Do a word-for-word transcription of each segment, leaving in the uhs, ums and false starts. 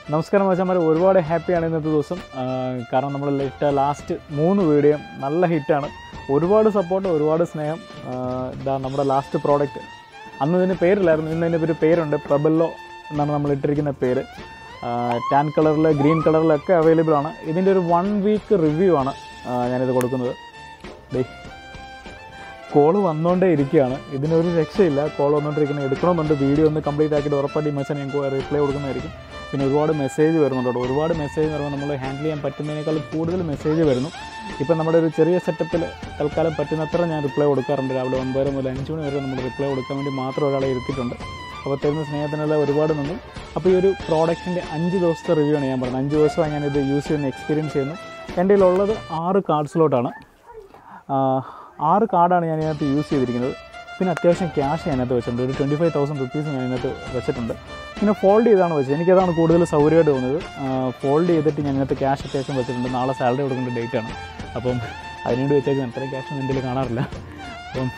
നമസ്കാരം മച്ചാന്മാരെ, ഒരുപാട് ഹാപ്പിയാണ് ഇന്നത്തെ ദിവസം. കാരണം നമ്മൾ ഇട്ട ലാസ്റ്റ് മൂന്ന് വീഡിയോ നല്ല ഹിറ്റാണ്. ഒരുപാട് സപ്പോർട്ട്, ഒരുപാട് സ്നേഹം. ഇതാ നമ്മുടെ ലാസ്റ്റ് പ്രോഡക്റ്റ്. അന്ന് ഇതിന് പേരില്ലായിരുന്നു, ഇന്ന് ഇതിൻ്റെ ഒരു പേരുണ്ട്. പബല്ലോ എന്നാണ് നമ്മൾ ഇട്ടിരിക്കുന്ന പേര്. ടാൻ കളറിൽ, ഗ്രീൻ കളറിലൊക്കെ അവൈലബിൾ ആണ്. ഇതിൻ്റെ ഒരു വൺ വീക്ക് റിവ്യൂ ആണ് ഞാനിത് കൊടുക്കുന്നത്. ഡേ കോള് വന്നുകൊണ്ടേ ഇരിക്കുകയാണ്, ഇതിനൊരു രക്ഷയില്ല. കോൾ വന്നുകൊണ്ടിരിക്കുന്നത് എടുക്കണമെന്നുണ്ട്. വീഡിയോ ഒന്ന് കംപ്ലീറ്റ് ആക്കിയിട്ട് ഉറപ്പായിട്ട് ഈ മെസ്സേജ് ഞങ്ങൾക്ക് റിപ്ലൈ കൊടുക്കുന്നതായിരിക്കും. പിന്നെ ഒരുപാട് മെസ്സേജ് വരുന്നുണ്ടോ, ഒരുപാട് മെസ്സേജ് എന്ന് പറയുമ്പോൾ നമ്മൾ ഹാൻഡിൽ ചെയ്യാൻ പറ്റുന്നതിനേക്കാളും കൂടുതൽ മെസ്സേജ് വരുന്നു. ഇപ്പം നമ്മുടെ ഒരു ചെറിയ സെറ്റപ്പിൽ തൽക്കാലം പറ്റുന്നത്ര ഞാൻ റിപ്ലൈ കൊടുക്കാറുണ്ട്. രാവിലെ ഒൻപത് മുതൽ അഞ്ച് മണി വരെ നമ്മൾ റിപ്ലൈ കൊടുക്കാൻ വേണ്ടി മാത്രം ഒരാളെ ഇരുത്തിയിട്ടുണ്ട്. അപ്പോൾ തരുന്ന സ്നേഹത്തിനെല്ലാം ഒരുപാട് നന്ദി. അപ്പോൾ ഈ ഒരു പ്രോഡക്റ്റിൻ്റെ അഞ്ച് ദിവസത്തെ റിവ്യൂ ആണ് ഞാൻ പറഞ്ഞത്. അഞ്ച് ദിവസമായി ഞാനിത് യൂസ് ചെയ്യുന്ന എക്സ്പീരിയൻസ് ചെയ്യുന്നു. എൻ്റെ കയ്യിലുള്ളത് ആറ് കാർഡ്സിലോട്ടാണ്. ആറ് കാർഡാണ് ഞാൻ ഇതിനകത്ത് യൂസ് ചെയ്തിരിക്കുന്നത്. പിന്നെ അത്യാവശ്യം ക്യാഷ് ഞാനകത്ത് വെച്ചിട്ടുണ്ട്. ഒരു ട്വൻറ്റി ഫൈവ് തൗസൻഡ് റുപ്പീസ് ഞാൻ ഇതിനകത്ത് വെച്ചിട്ടുണ്ട്. പിന്നെ ഫോൾഡ് ചെയ്താണ് വെച്ചത്. എനിക്കതാണ് കൂടുതൽ സൗകര്യമായിട്ട് തോന്നുന്നത്. ഫോൾഡ് ചെയ്തിട്ട് ഞാൻ ഇതിനകത്ത് ക്യാഷ് അത്യാവശ്യം വെച്ചിട്ടുണ്ട്. നാളെ സാലറി കൊടുക്കേണ്ട ഡേറ്റാണ്. അപ്പം അതിനുവേണ്ടി വെച്ചേക്കുന്നത് അത്രയും ക്യാഷ് ഒന്നും എൻ്റെ കാണാറില്ല. അപ്പം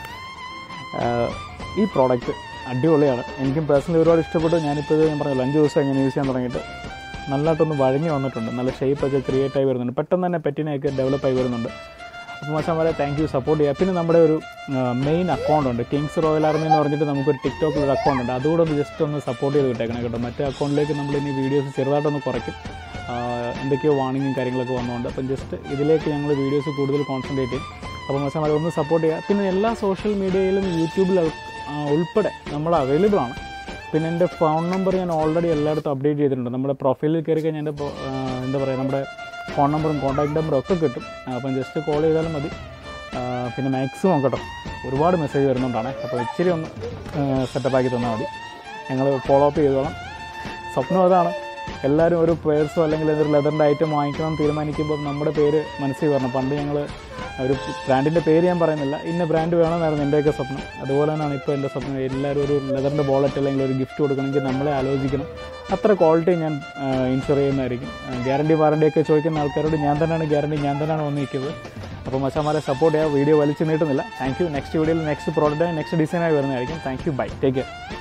ഈ പ്രോഡക്റ്റ് അടിപൊളിയാണ്. എനിക്കും പേഴ്സണലി ഒരുപാട് ഇഷ്ടപ്പെട്ടു. ഞാനിപ്പോൾ ഇത് ഞാൻ പറഞ്ഞല്ലോ, അഞ്ച് ദിവസമായി ഞാൻ യൂസ് ചെയ്യാൻ തുടങ്ങിയിട്ട് നല്ലതായിട്ടൊന്ന് വഴങ്ങി വന്നിട്ടുണ്ട്. നല്ല ഷേപ്പൊക്കെ ക്രിയേറ്റ് ആയി വരുന്നുണ്ട്. പെട്ടെന്ന് തന്നെ പെറ്റിനെയൊക്കെ ഡെവലപ്പായി വരുന്നുണ്ട്. അപ്പോൾ മച്ചാന്മാരെ താങ്ക് യു, സപ്പോർട്ട് ചെയ്യുക. പിന്നെ നമ്മുടെ ഒരു മെയിൻ അക്കൗണ്ട് ഉണ്ട്, കിങ്സ് റോയൽ ആർമി എന്ന് പറഞ്ഞിട്ട് നമുക്കൊരു ടിക്ടോക്കിൽ ഒരു അക്കൗണ്ട് ഉണ്ട്. അതുകൂടെ ഒന്ന് ജസ്റ്റ് ഒന്ന് സപ്പോർട്ട് ചെയ്ത് വിട്ടേക്കണം കേട്ടോ. മറ്റേ അക്കൗണ്ടിലേക്ക് നമ്മൾ ഇനി വീഡിയോസ് ചെറുതായിട്ടൊന്ന് കുറയ്ക്കും. എന്തൊക്കെയോ വാർണിങ്ങും കാര്യങ്ങളൊക്കെ വന്നുകൊണ്ട് അപ്പം ജസ്റ്റ് ഇതിലേക്ക് ഞങ്ങൾ വീഡിയോസ് കൂടുതൽ കോൺസെൻട്രേറ്റ് ചെയ്യും. അപ്പോൾ മച്ചാന്മാരെ ഒന്ന് സപ്പോർട്ട് ചെയ്യുക. പിന്നെ എല്ലാ സോഷ്യൽ മീഡിയയിലും യൂട്യൂബിൽ ഉൾപ്പെടെ നമ്മൾ അവൈലബിൾ ആണ്. പിന്നെ എൻ്റെ ഫോൺ നമ്പർ ഞാൻ ഓൾറെഡി എല്ലായിടത്തും അപ്ഡേറ്റ് ചെയ്തിട്ടുണ്ട്. നമ്മുടെ പ്രൊഫൈലിൽ കയറി കഴിഞ്ഞാൽ എൻ്റെ എന്താ പറയുക, നമ്മുടെ ഫോൺ നമ്പറും കോൺടാക്ട് നമ്പറും ഒക്കെ കിട്ടും. അപ്പം ജസ്റ്റ് കോൾ ചെയ്താലും മതി. പിന്നെ മാക്സിമം കേട്ടോ, ഒരുപാട് മെസ്സേജ് വരുന്നുണ്ടാണ്. അപ്പോൾ ഇച്ചിരി ഒന്ന് സെറ്റപ്പാക്കി തന്നാൽ മതി, ഞങ്ങൾ ഫോളോ അപ്പ് ചെയ്തോളാം. സ്വപ്നം അതാണ്. എല്ലാവരും ഒരു പേഴ്സോ അല്ലെങ്കിൽ ഒരു ലെതറിൻ്റെ ഐറ്റം വാങ്ങിക്കണം തീരുമാനിക്കുമ്പോൾ നമ്മുടെ പേര് മനസ്സിൽ വരണം. പണ്ട് ഞങ്ങൾ ഒരു ബ്രാൻഡിൻ്റെ പേര് ഞാൻ പറയുന്നില്ല, ഇന്ന ബ്രാൻഡ് വേണമെന്നായിരുന്നു എൻ്റെയൊക്കെ സ്വപ്നം. അതുപോലെ തന്നെയാണ് ഇപ്പോൾ എൻ്റെ സ്വപ്നം. എല്ലാവരും ഒരു ലെതറിൻ്റെ ബോളറ്റ് അല്ലെങ്കിൽ ഒരു ഗിഫ്റ്റ് കൊടുക്കണമെങ്കിൽ നമ്മളെ ആലോചിക്കണം. അത്ര ക്വാളിറ്റി ഞാൻ ഇൻഷുർ ചെയ്യുന്നതായിരിക്കും. ഗ്യാരണ്ടി വാറണ്ടിയൊക്കെ ചോദിക്കുന്ന ആൾക്കാരോട് ഞാൻ തന്നെയാണ് ഗ്യാരണ്ടി, ഞാൻ തന്നെയാണ് വന്നിരിക്കുന്നത്. അപ്പോൾ മച്ചാന്മാരെ സപ്പോർട്ട് ചെയ്യുക. വീഡിയോ വലിച്ചു നീട്ടുന്നില്ല. Thank you. നെക്സ്റ്റ് വീഡിയോയിൽ നെക്സ്റ്റ് പ്രോഡക്റ്റ് നെക്സ്റ്റ് ഡിസൈനായി വരുന്നതായിരിക്കും. Thank you. Bye. Take care.